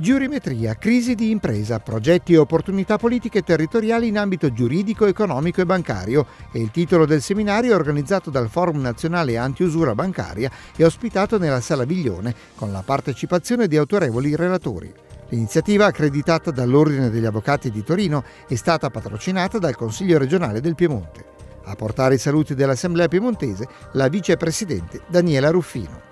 Giurimetria, crisi di impresa, progetti e opportunità politiche e territoriali in ambito giuridico, economico e bancario è il titolo del seminario organizzato dal Forum Nazionale Antiusura Bancaria e ospitato nella Sala Biglione con la partecipazione di autorevoli relatori. L'iniziativa, accreditata dall'Ordine degli Avvocati di Torino, è stata patrocinata dal Consiglio regionale del Piemonte. A portare i saluti dell'Assemblea piemontese la vicepresidente Daniela Ruffino.